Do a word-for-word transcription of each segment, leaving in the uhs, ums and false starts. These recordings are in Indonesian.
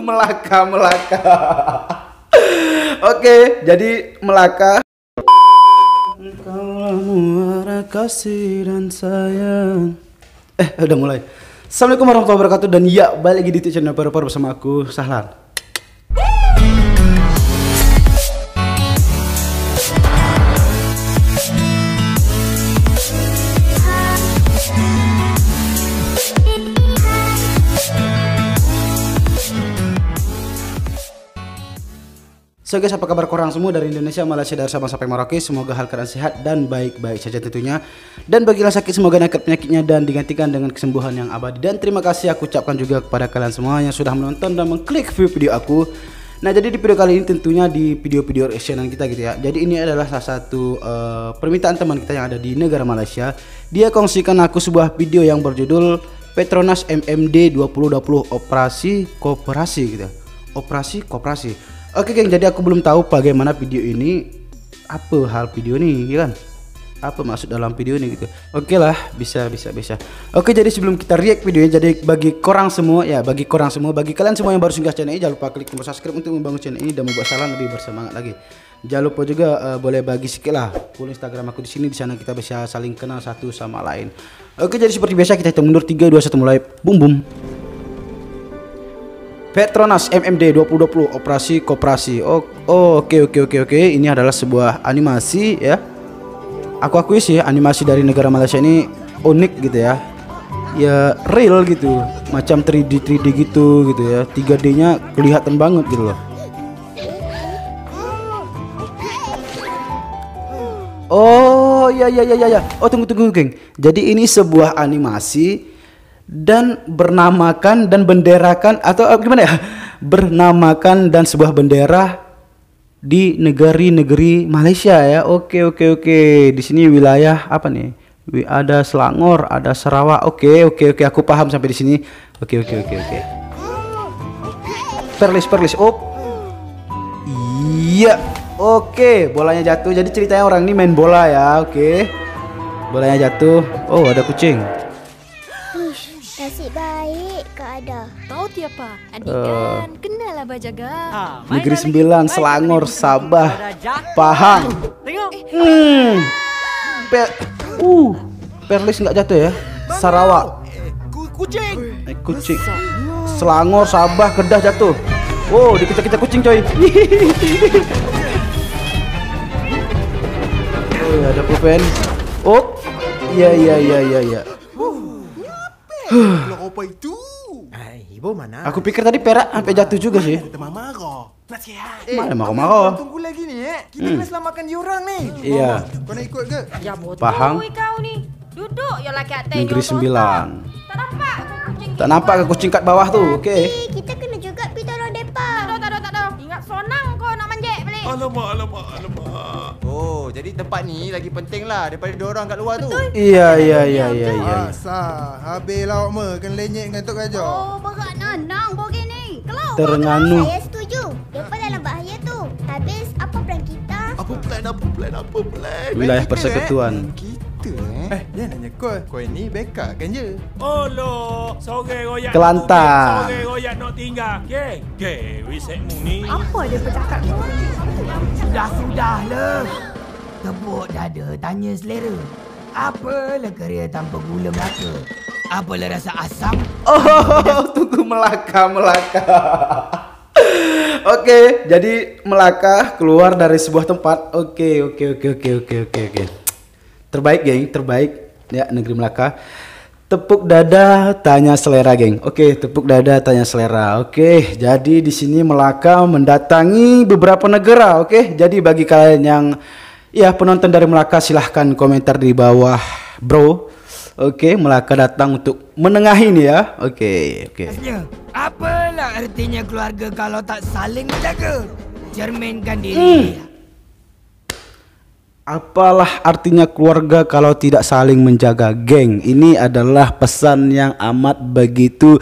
Melaka, Melaka. Oke, jadi Melaka. Engkaulah muara kasih dan sayang. Eh, udah mulai. Assalamualaikum warahmatullahi wabarakatuh. Dan ya, balik lagi di channel Paru-Paru bersama aku, Sahlan. So guys, apa kabar korang semua dari Indonesia, Malaysia, dari Sabang sampai Merauke? Semoga hal kalian sehat dan baik-baik saja tentunya. Dan bagi yang sakit, semoga naik penyakitnya dan digantikan dengan kesembuhan yang abadi. Dan terima kasih aku ucapkan juga kepada kalian semua yang sudah menonton dan mengklik view video aku. Nah, jadi di video kali ini tentunya di video-video reactionan kita gitu ya. Jadi ini adalah salah satu uh, permintaan teman kita yang ada di negara Malaysia. Dia kongsikan aku sebuah video yang berjudul Petronas M M D dua ribu dua puluh Operasi Koperasi gitu ya. Operasi Koperasi. Oke geng, jadi aku belum tahu bagaimana video ini, apa hal video ini, ya kan? Apa maksud dalam video ini gitu. Oke lah, bisa bisa bisa. Oke, jadi sebelum kita react videonya, jadi bagi korang semua ya, bagi korang semua, bagi kalian semua yang baru singgah channel ini, jangan lupa klik tombol subscribe untuk membangun channel ini dan membuat Sahlan lebih bersemangat lagi. Jangan lupa juga uh, boleh bagi sikit lah, follow Instagram aku di sini, di sana kita bisa saling kenal satu sama lain. Oke, jadi seperti biasa kita hitung mundur tiga dua satu mulai. Boom boom. Petronas M M D dua ribu dua puluh Operasi Koperasi. Oh, oh oke oke oke oke. Ini adalah sebuah animasi ya. Aku akui sih animasi dari negara Malaysia ini unik gitu ya. Ya real gitu, macam tiga D tiga D gitu gitu ya. tiga D-nya kelihatan banget gitu loh. Oh ya ya ya ya ya. Oh tunggu tunggu geng. Jadi ini sebuah animasi dan bernamakan dan benderakan atau uh, gimana ya, bernamakan dan sebuah bendera di negeri-negeri Malaysia ya. Oke oke oke. Di sini wilayah apa nih? Ada Selangor, ada Sarawak. Oke oke oke. Aku paham sampai di sini. Oke oke oke oke. Perlis perlis. Oh iya. Oke, bolanya jatuh. Jadi ceritanya orang ini main bola ya. Oke, bolanya jatuh. Oh ada kucing. Nasib baik Kak Ada. Tahu tiapa? Adik Uh, kan kenal abah jaga. Ah, Negeri Sembilan, Selangor, Sabah, Pahang. Tengok. Hmm. Per uh, Perlis nggak jatuh ya. Sarawak. Kucing. Eh, kucing. Selangor, Sabah, Kedah jatuh. Oh, dikejar-kejar kucing coy. Oh, ada pulpen. Oh, iya iya iya iya iya. Keluar apa itu? Ai, ibu mana? Aku pikir tadi perak sampai jatuh juga sih. Teman marah. Nak sihat. Mana marah-marah. Tunggu lagi ni eh. Kita kena selamatkan diorang ni. Iya. Kau nak ikut ke? Ya bodoh Pahang. kau ni. Duduk ya laki atas. Negeri Sembilan. Tak nampak ke kucing. Tak nampak ke kucing kat bawah tu. Okey. Eh, kita kena juga pergi tolong Tak depa. ada tak ada tak ada. Ingat sonang kau nak manjat balik. Alamak, alamak, alamak. Oh, jadi tempat ni lagi penting lah daripada diorang kat luar tu. Iya iya iya iya iya. Asal. Habis lawak me. Kena lenyek dengan Tok Raja. Oh, berat nanang bogey ni. Kalau Terengganu. saya setuju. Depa dalam bahaya tu. Habis apa plan kita? Apa plan, apa plan, apa plan? Wilayah Kita, persekutuan. Eh? Kita eh. Eh, dia nanya kau. Kau ni backup kan je. Oh lo, sore royak. Kelantan. Sore royak nak tinggal. Geng, geng, wisekmu ni. Apa dia bercakap ni? Sudah-sudah lah. Tepuk dada, tanya selera. Apalah kerja tanpa gula Melaka? Apalah rasa asam? Oh, tunggu Melaka, Melaka. Oke, jadi Melaka keluar dari sebuah tempat. Oke, oke, oke, oke, oke, oke, oke. Terbaik, geng, terbaik ya negeri Melaka. Tepuk dada, tanya selera, geng. Oke, tepuk dada, tanya selera. Oke, jadi di sini Melaka mendatangi beberapa negara. Oke, jadi bagi kalian yang ya penonton dari Melaka, silahkan komentar di bawah, bro. Oke, Melaka datang untuk menengahi nih ya. Oke, oke. Maksudnya, apalah artinya keluarga kalau tak saling menjaga? Cerminkan diri. Hmm. Apalah artinya keluarga kalau tidak saling menjaga, geng? Ini adalah pesan yang amat begitu.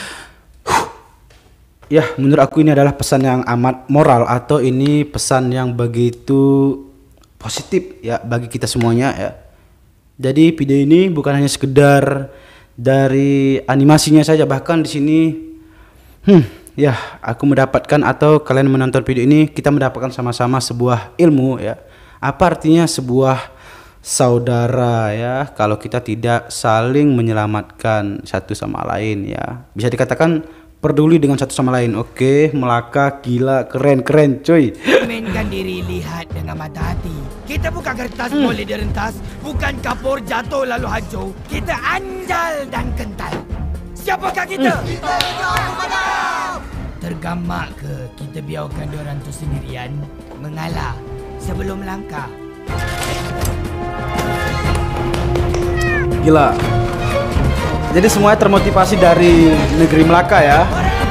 Ya, menurut aku ini adalah pesan yang amat moral, atau ini pesan yang begitu positif ya bagi kita semuanya ya. Jadi video ini bukan hanya sekedar dari animasinya saja, bahkan di sini hmm, ya aku mendapatkan atau kalian menonton video ini, kita mendapatkan sama-sama sebuah ilmu ya. Apa artinya sebuah saudara ya, kalau kita tidak saling menyelamatkan satu sama lain ya. Bisa dikatakan peduli dengan satu sama lain. Oke, Melaka gila, keren-keren cuy. Mainkan diri, lihat dengan mata hati. Kita bukan kertas hmm. boleh direntas, bukan kapur jatuh lalu hancur. Kita anjal dan kental. Siapakah kita? Hmm. Kita tergamak ke kita biarkan diorang tu sendirian mengalah sebelum melangkah? Gila. Jadi semuanya termotivasi dari negeri Melaka ya.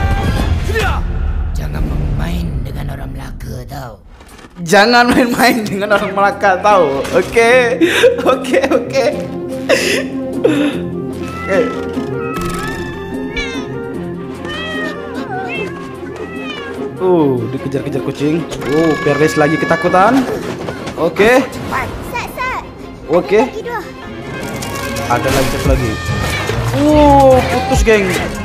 Jangan main dengan orang Melaka tau. Jangan main-main dengan orang Melaka tahu. Oke. Oke, oke. Oke. Uh, dikejar-kejar kucing. Uh, Perlis lagi ketakutan. Oke. Sat, Sat. Oke. Lagi dua. Ada lagi satu lagi. Uh, putus geng.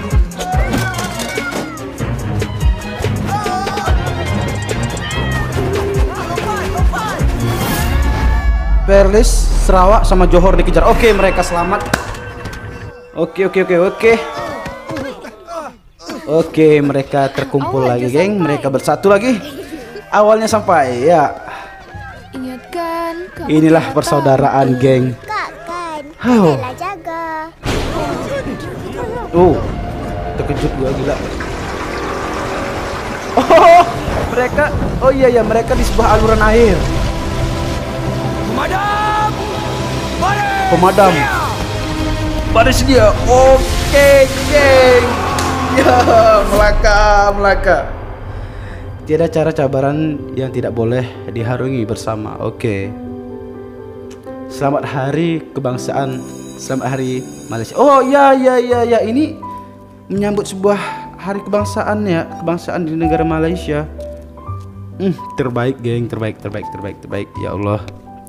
Perlis, Sarawak sama Johor dikejar. Oke, mereka selamat. Oke, oke, oke, oke. Oke, mereka terkumpul lagi, geng. Mereka bersatu lagi. Awalnya sampai, ya. Ingatkan, inilah persaudaraan, geng. Kak kan. Oh. Lah jaga. Tuh, terkejut gua gila. Oh, mereka. Oh iya ya, mereka di sebuah aluran air. Pemadam! Baris! Pemadam. Baris dia. Oke, geng. Ya, Melaka, Melaka. Tiada cara cabaran yang tidak boleh diharungi bersama. Oke. Selamat Hari Kebangsaan. Selamat Hari Malaysia. Oh ya ya ya ya, ini menyambut sebuah hari kebangsaan ya, kebangsaan di negara Malaysia. Hmm, terbaik, geng, terbaik, terbaik, terbaik, terbaik. Ya Allah.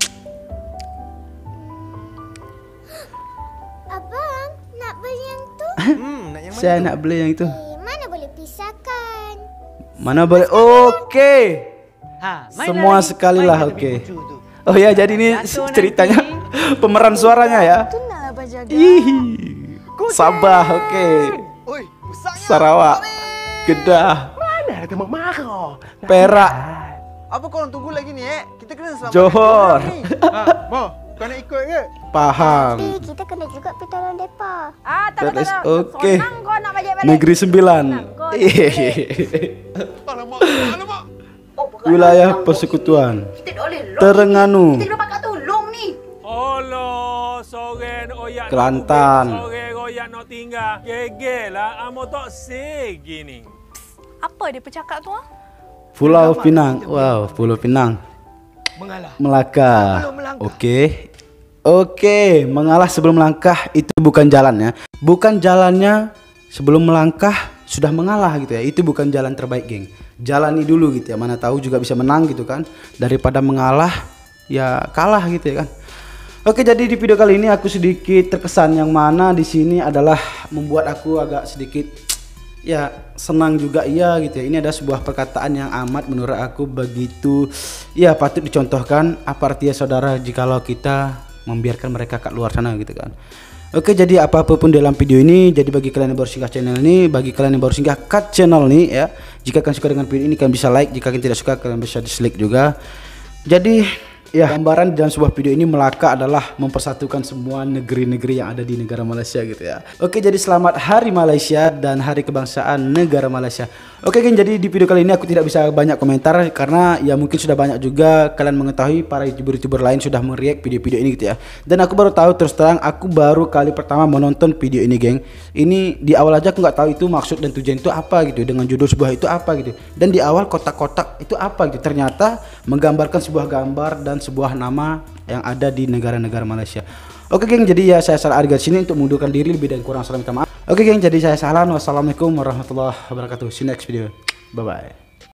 Abang, nak beli yang tu? Hmm, nak yang mana Saya tu? nak beli yang itu. Eh, mana boleh pisahkan? Mana boleh? Oke. Ha, Semua sekali lah, oke. Oh ya, jadi ini ceritanya pemeran suaranya ya. tu naklah berjaga. Ih, Sabah, oke. Oi, besarnya. Sarawak, Kedah, Mana ada tembak marah? Perak, Apa korang tunggu lagi ni eh? Kita kena selamatkan Johor. diorang ni. Ha, Mo, kau nak ikut ke? Pahang, Tapi kita kena juga pergi tolong mereka. Ah, tak Perlis, tak tak. oke. Sonang kau nak balik balik. Negeri Sembilan. Sonang kau nak balik. Alamak, alamak. Wilayah Persekutuan Terengganu, Kita kena pakat tolong ni. Olo, sore oyak Kelantan. Sore oyak nak tinggal. Gegel lah, amo tak segi ni. Apa dia bercakap tu? ah? Pulau Pinang. Wow, Pulau Pinang, Mengalah. Melaka. Sebelum melangkah. Oke. Oke, mengalah sebelum melangkah itu bukan jalannya. Bukan jalannya sebelum melangkah sudah mengalah gitu ya. Itu bukan jalan terbaik, geng. Jalani dulu gitu ya. Mana tahu juga bisa menang gitu kan. Daripada mengalah ya kalah gitu ya kan. Oke, jadi di video kali ini aku sedikit terkesan, yang mana di sini adalah membuat aku agak sedikit ya senang juga iya gitu ya. Ini ada sebuah perkataan yang amat menurut aku begitu ya patut dicontohkan. Apa artinya saudara jikalau kita membiarkan mereka kat luar sana gitu kan. Oke, jadi apa-apapun dalam video ini, jadi bagi kalian yang baru singgah channel ini, bagi kalian yang baru singgah kat channel ini ya, jika kalian suka dengan video ini kalian bisa like, jika kalian tidak suka kalian bisa dislike juga. Jadi ya, gambaran dalam sebuah video ini Melaka adalah mempersatukan semua negeri-negeri yang ada di negara Malaysia gitu ya. Oke, jadi selamat Hari Malaysia dan Hari Kebangsaan Negara Malaysia. Oke, geng, jadi di video kali ini aku tidak bisa banyak komentar karena ya mungkin sudah banyak juga kalian mengetahui para youtuber-youtuber lain sudah mereact video-video ini gitu ya. Dan aku baru tahu, terus terang aku baru kali pertama menonton video ini, geng. Ini di awal aja aku nggak tahu itu maksud dan tujuan itu apa gitu, dengan judul sebuah itu apa gitu. Dan di awal kotak-kotak itu apa gitu, ternyata menggambarkan sebuah gambar dan sebuah nama yang ada di negara-negara Malaysia. Oke, geng, jadi ya saya salah Arga sini untuk mundurkan diri, lebih dan kurang salah minta maaf. Oke, geng, jadi saya Sahlan. Wassalamualaikum warahmatullahi wabarakatuh. See you next video. Bye bye.